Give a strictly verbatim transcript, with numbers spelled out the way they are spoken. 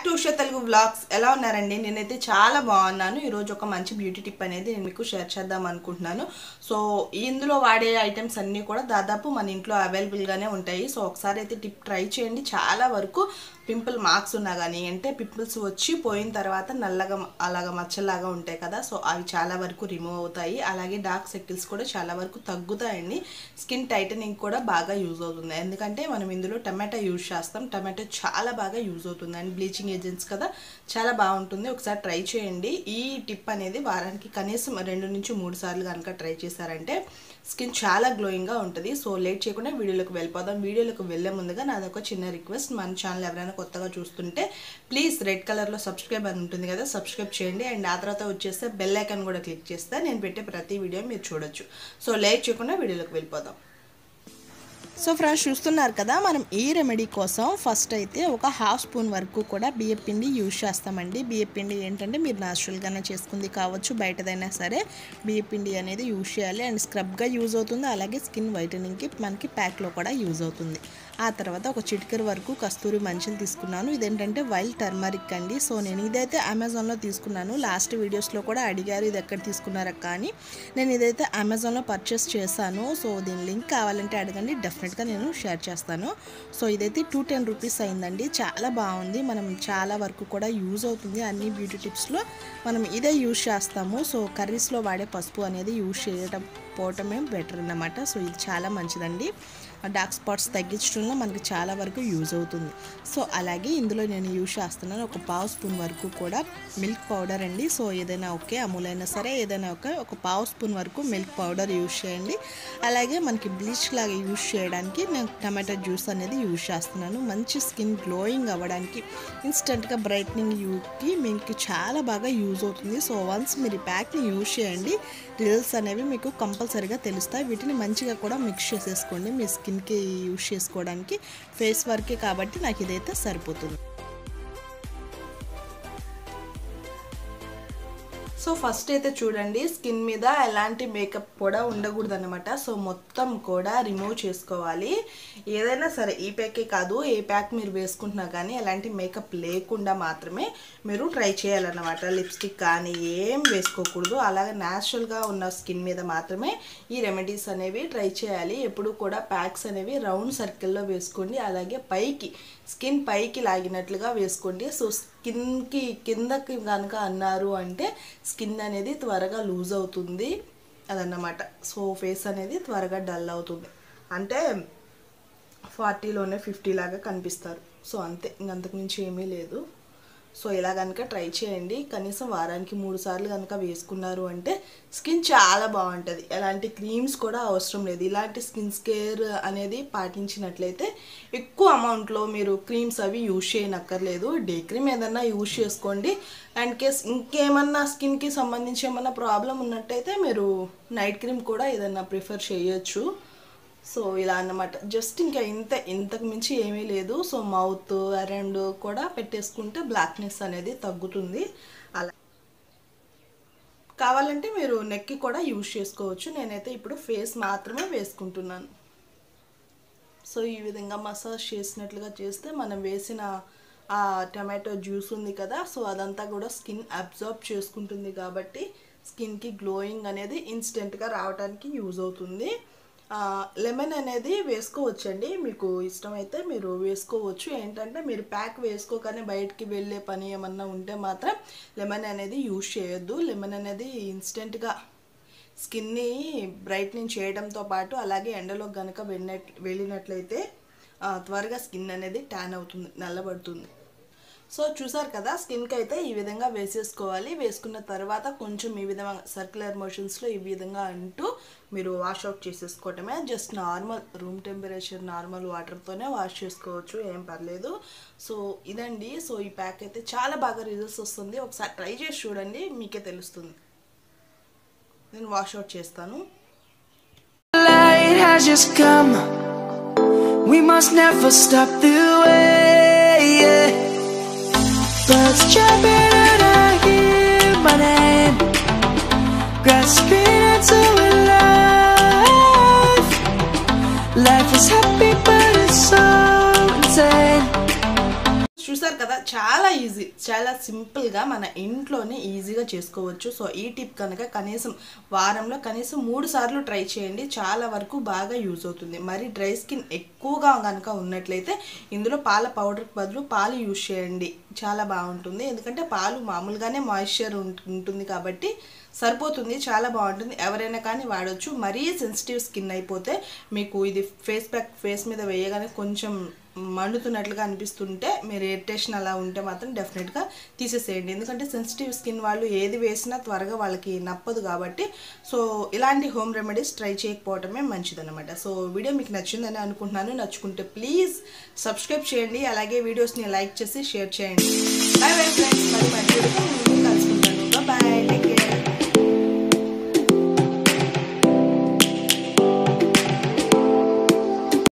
Back to Usha Telugu vlogs. ఎలా ఉన్నారండి? నేనైతే చాలా బాగున్నాను. ఈరోజు ఒక మంచి బ్యూటీ టిప్ అనేది నేను మీకు షేర్ చేద్దాం అనుకుంటున్నాను. సో ఇందులో వాడే ఐటమ్స్ అన్నీ కూడా దాదాపు మన ఇంట్లో అవైలబుల్గానే ఉంటాయి. సో ఒకసారి అయితే టిప్ ట్రై చేయండి. చాలా వరకు పింపుల్ మార్క్స్ ఉన్నా కానీ అంటే పింపుల్స్ వచ్చి పోయిన తర్వాత నల్లగా అలాగా మచ్చలాగా ఉంటాయి కదా, సో అవి చాలా వరకు రిమూవ్ అవుతాయి. అలాగే డార్క్ సర్కిల్స్ కూడా చాలా వరకు తగ్గుతాయండి. స్కిన్ టైటనింగ్ కూడా బాగా యూజ్ అవుతుంది, ఎందుకంటే మనం ఇందులో టమాటో యూజ్ చేస్తాం. టమాటో చాలా బాగా యూజ్ అవుతుంది అండ్ బ్లీచింగ్ ఏజెంట్స్ కదా, చాలా బాగుంటుంది. ఒకసారి ట్రై చేయండి. ఈ టిప్ అనేది వారానికి కనీసం రెండు నుంచి మూడు సార్లు కనుక ట్రై చేశారంటే స్కిన్ చాలా గ్లోయింగ్గా ఉంటుంది. సో లేట్ చేయకుండా వీడియోలోకి వెళ్ళిపోదాం. వీడియోలోకి వెళ్ళే ముందుగా నాది ఒక చిన్న రిక్వెస్ట్, మన ఛానల్ ఎవరైనా కొత్తగా చూస్తుంటే ప్లీజ్ రెడ్ కలర్లో సబ్స్క్రైబ్ అని ఉంటుంది కదా, సబ్స్క్రైబ్ చేయండి. అండ్ ఆ తర్వాత వచ్చేస్తే బెల్ ఐకాన్ కూడా క్లిక్ చేస్తే నేను పెట్టే ప్రతి వీడియో మీరు చూడొచ్చు. సో లేట్ చేయకుండా వీడియోలోకి వెళ్ళిపోదాం. సో ఫ్రెండ్స్, చూస్తున్నారు కదా, మనం ఈ రెమెడీ కోసం ఫస్ట్ అయితే ఒక హాఫ్ స్పూన్ వరకు కూడా బియ్యం పిండి యూజ్ చేస్తామండి. బియ్యం పిండి ఏంటంటే మీరు న్యాచురల్గానే చేసుకుంది కావచ్చు, బయటదైనా సరే బియ్యం పిండి అనేది యూజ్ చేయాలి. అండ్ స్క్రబ్గా యూజ్ అవుతుంది, అలాగే స్కిన్ వైటనింగ్కి మనకి ప్యాక్లో కూడా యూజ్ అవుతుంది. ఆ తర్వాత ఒక చిటికెరు వరకు కస్తూరి మంచిని తీసుకున్నాను. ఇదేంటంటే వైల్డ్ టర్మరిక్ అండి. సో నేను ఇదైతే అమెజాన్లో తీసుకున్నాను. లాస్ట్ వీడియోస్లో కూడా అడిగారు ఇది ఎక్కడ తీసుకున్నారా కానీ, నేను ఇదైతే అమెజాన్లో పర్చేస్ చేశాను. సో దీని లింక్ కావాలంటే అడగండి, డెఫినెట్గా నేను షేర్ చేస్తాను. సో ఇదైతే టూ టెన్ రూపీస్ అయిందండి. చాలా బాగుంది. మనం చాలా వరకు కూడా యూజ్ అవుతుంది. అన్ని బ్యూటీ టిప్స్లో మనం ఇదే యూజ్ చేస్తాము. సో కర్రీస్లో వాడే పసుపు అనేది యూజ్ చేయడం పోవటమే బెటర్ అన్నమాట. సో ఇది చాలా మంచిదండి. డార్క్ స్పాట్స్ తగ్గించడంలో మనకి చాలా వరకు యూజ్ అవుతుంది. సో అలాగే ఇందులో నేను యూజ్ చేస్తున్నాను ఒక పావు స్పూన్ వరకు కూడా మిల్క్ పౌడర్ అండి. సో ఏదైనా ఓకే, అమూల్ అయినా సరే ఏదైనా ఓకే, ఒక పావు స్పూన్ వరకు మిల్క్ పౌడర్ యూజ్ చేయండి. అలాగే మనకి బ్లీచ్ లాగా యూజ్ చేయడానికి నేను టమాటో జ్యూస్ అనేది యూజ్ చేస్తున్నాను. మంచి స్కిన్ గ్లోయింగ్ అవ్వడానికి, ఇన్స్టెంట్గా బ్రైట్నింగ్ యూకి మీకు చాలా బాగా యూజ్ అవుతుంది. సో వన్స్ మీరు ఈ ప్యాక్ని యూజ్ చేయండి, రిజల్ట్స్ అనేవి మీకు కంపల్సరీగా తెలుస్తాయి. వీటిని మంచిగా కూడా మిక్స్ చేసేసుకోండి మీ స్కిన్కి యూజ్ చేసుకోవడానికి. ఫేస్ వర్కే కాబట్టి నాకు ఇదైతే సరిపోతుంది. సో ఫస్ట్ అయితే చూడండి, స్కిన్ మీద ఎలాంటి మేకప్ కూడా ఉండకూడదు అనమాట. సో మొత్తం కూడా రిమూవ్ చేసుకోవాలి. ఏదైనా సరే, ఈ ప్యాకే కాదు, ఏ ప్యాక్ మీరు వేసుకుంటున్నా కానీ ఎలాంటి మేకప్ లేకుండా మాత్రమే మీరు ట్రై చేయాలన్నమాట. లిప్స్టిక్ కానీ ఏం వేసుకోకూడదు. అలాగే న్యాచురల్గా ఉన్న స్కిన్ మీద మాత్రమే ఈ రెమెడీస్ అనేవి ట్రై చేయాలి. ఎప్పుడు కూడా ప్యాక్స్ అనేవి రౌండ్ సర్కిల్లో వేసుకోండి. అలాగే పైకి స్కిన్ పైకి లాగినట్లుగా వేసుకోండి. సో స్కిన్కి కిందకి కనుక అన్నారు అంటే స్కిన్ అనేది త్వరగా లూజ్ అవుతుంది అదన్నమాట. సో ఫేస్ అనేది త్వరగా డల్ అవుతుంది, అంటే ఫార్టీలోనే ఫిఫ్టీ లాగా కనిపిస్తారు. సో అంతే, ఇంకంతకు మించి ఏమీ లేదు. సో ఇలా కనుక ట్రై చేయండి. కనీసం వారానికి మూడు సార్లు కనుక వేసుకున్నారు అంటే స్కిన్ చాలా బాగుంటుంది. ఎలాంటి క్రీమ్స్ కూడా అవసరం లేదు. ఇలాంటి స్కిన్ కేర్ అనేది పాటించినట్లయితే ఎక్కువ అమౌంట్లో మీరు క్రీమ్స్ అవి యూజ్ చేయనక్కర్లేదు. డే క్రీమ్ ఏదన్నా యూజ్ చేసుకోండి. అండ్ కేస్ ఇంకేమన్నా స్కిన్కి సంబంధించి ఏమన్నా ప్రాబ్లం ఉన్నట్టయితే మీరు నైట్ క్రీమ్ కూడా ఏదన్నా ప్రిఫర్ చేయొచ్చు. సో ఇలా అన్నమాట. జస్ట్ ఇంకా ఇంత ఇంతకు మించి ఏమీ లేదు. సో మౌత్ అరౌండ్ కూడా పెట్టేసుకుంటే బ్లాక్నెస్ అనేది తగ్గుతుంది. అలా కావాలంటే మీరు నెక్కి కూడా యూజ్ చేసుకోవచ్చు. నేనైతే ఇప్పుడు ఫేస్ మాత్రమే వేసుకుంటున్నాను. సో ఈ విధంగా మసాజ్ చేసినట్లుగా చేస్తే మనం వేసిన ఆ టమాటో జ్యూస్ ఉంది కదా, సో అదంతా కూడా స్కిన్ అబ్జర్బ్ చేసుకుంటుంది కాబట్టి స్కిన్కి గ్లోయింగ్ అనేది ఇన్స్టెంట్గా రావడానికి యూజ్ అవుతుంది. లెమన్ అనేది వేసుకోవచ్చండి, మీకు ఇష్టమైతే మీరు వేసుకోవచ్చు. ఏంటంటే మీరు ప్యాక్ వేసుకోగానే బయటికి వెళ్ళే పని ఏమన్నా ఉంటే మాత్రం లెమన్ అనేది యూజ్ చేయొద్దు. లెమన్ అనేది ఇన్స్టెంట్గా స్కిన్ని బ్రైట్నింగ్ చేయడంతో పాటు అలాగే ఎండలో కనుక వెళ్ళినట్ వెళ్ళినట్లయితే త్వరగా స్కిన్ అనేది ట్యాన్ అవుతుంది, నల్లబడుతుంది. సో చూసారు కదా, స్కిన్కి అయితే ఈ విధంగా వేసేసుకోవాలి. వేసుకున్న తర్వాత కొంచెం ఈ విధంగా సర్క్యులర్ మోషన్స్లో ఈ విధంగా అంటూ మీరు వాష్ అవుట్ చేసేసుకోవటమే. Just normal room temperature normal వాటర్తోనే వాష్ చేసుకోవచ్చు, ఏం పర్లేదు. సో ఇదండి. సో ఈ ప్యాక్ అయితే చాలా బాగా రిజల్ట్స్ వస్తుంది. ఒకసారి ట్రై చేసి చూడండి, మీకే తెలుస్తుంది. నేను వాష్ అవుట్ చేస్తాను. Birds jumping and I hear my name, grasping into life. Life is happy but it's so insane. చూసారు కదా, చాలా చాలా ఈజీ, చాలా సింపుల్గా మన ఇంట్లోనే ఈజీగా చేసుకోవచ్చు. సో ఈ టిప్ కనుక కనీసం వారంలో కనీసం మూడు సార్లు ట్రై చేయండి, చాలా వరకు బాగా యూజ్ అవుతుంది. మరి డ్రై స్కిన్ ఎక్కువగా కనుక ఉన్నట్లయితే ఇందులో పాల పౌడర్కి బదులు పాలు యూజ్ చేయండి, చాలా బాగుంటుంది. ఎందుకంటే పాలు మామూలుగానే మాయిశ్చర్ ఉంటుంది కాబట్టి సరిపోతుంది, చాలా బాగుంటుంది. ఎవరైనా కానీ వాడవచ్చు. మరీ సెన్సిటివ్ స్కిన్ అయిపోతే మీకు ఇది ఫేస్ ప్యాక్ ఫేస్ మీద వేయగానే కొంచెం మండుతున్నట్లుగా అనిపిస్తుంటే, మీరు ఇరిటేషన్ అలా ఉంటే మాత్రం డెఫినెట్గా తీసేసేయండి. ఎందుకంటే సెన్సిటివ్ స్కిన్ వాళ్ళు ఏది వేసినా త్వరగా వాళ్ళకి నప్పదు కాబట్టి. సో ఇలాంటి హోమ్ రెమెడీస్ ట్రై చేయకపోవటమే మంచిదన్నమాట. సో వీడియో మీకు నచ్చిందని అనుకుంటున్నాను. నచ్చుకుంటే ప్లీజ్ సబ్స్క్రైబ్ చేయండి, అలాగే వీడియోస్ని లైక్ చేసి షేర్ చేయండి. బై బై ఫ్రెండ్స్, మరి మంచి వీడియోతో కలుసుకుంటాను. Bye, take care.